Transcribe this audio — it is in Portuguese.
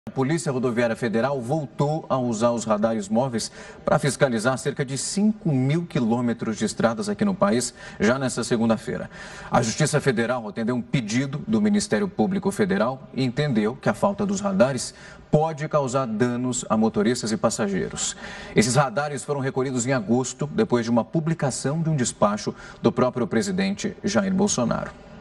A Polícia Rodoviária Federal voltou a usar os radares móveis para fiscalizar cerca de 5.000 quilômetros de estradas aqui no país, já nesta segunda-feira. A Justiça Federal atendeu um pedido do Ministério Público Federal e entendeu que a falta dos radares pode causar danos a motoristas e passageiros. Esses radares foram recolhidos em agosto, depois de uma publicação de um despacho do próprio presidente Jair Bolsonaro.